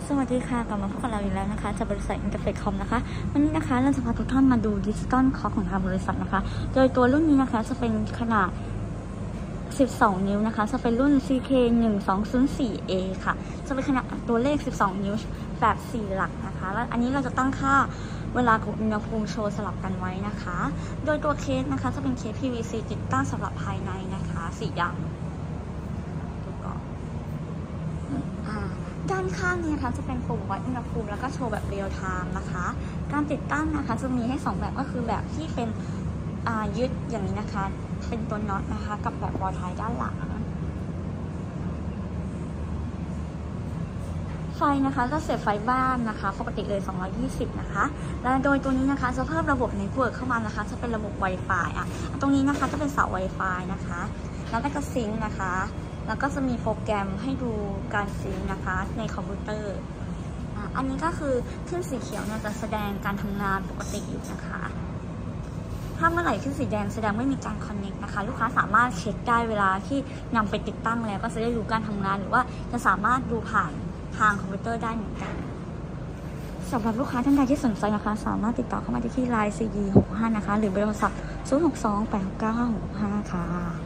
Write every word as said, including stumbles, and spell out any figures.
สวัสดีค่ะกลับมาพบกับเราอีกแล้วนะคะจากบริษัท Interface Com นะคะวันนี้นะคะเราจะพาทุกท่านมาดูดิจิตอลคล็อกของทางบริษัทนะคะโดยตัวรุ่นนี้นะคะจะเป็นขนาดสิบสองนิ้วนะคะจะเป็นรุ่น ซี เค หนึ่งสองศูนย์สี่ เอ ค่ะจะเป็นขนาดตัวเลขสิบสองนิ้วแบบสี่หลักนะคะแล้วอันนี้เราจะตั้งค่าเวลากับอุณหภูมิโชว์สลับกันไว้นะคะโดยตัวเคสนะคะจะเป็นเคส พี วี ซี ติดตั้งสำหรับภายในนะคะสี่อย่างด้านข้างนี้นะคะจะเป็นปุ่มวัดอุณหภูมิแล้วก็โชว์แบบเรียลไทม์นะคะการติดตั้งนะคะจะมีให้สองแบบก็คือแบบที่เป็นยึดอย่างนี้นะคะเป็นตัวน็อตนะคะกับแบบบอลไทยด้านหลังไฟนะคะก็เสียบไฟบ้านนะคะปกติเลยสองร้อยยี่สิบนะคะและโดยตัวนี้นะคะจะเพิ่มระบบเน็ตเวิร์กเข้ามานะคะจะเป็นระบบ Wi-Fi อ่ะตรงนี้นะคะจะเป็นเสา Wi-Fi นะคะแล้วก็จะซิงค์นะคะแล้วก็จะมีโปรแกรมให้ดูการซิงค์นะคะในคอมพิวเตอร์อันนี้ก็คือขึ้นสีเขียวเนี่ยจะแสดงการทำงานปกติอยู่นะคะถ้าเมื่อไหร่ขึ้นสีแดงแสดงไม่มีการคอนเนคนะคะลูกค้าสามารถเช็คได้เวลาที่นำไปติดตั้งแล้วก็จะได้รู้การทำงานหรือว่าจะสามารถดูผ่านทางคอมพิวเตอร์ได้เหมือนกันสำหรับลูกค้าท่านใดที่สนใจนะคะสามารถติดต่อเข้ามาที่ไลน์ ซี ดี หกห้านะคะหรือเบอร์โทรศัพท์ศูนย์ หก สอง แปด หก เก้า ห้า หก ห้าค่ะ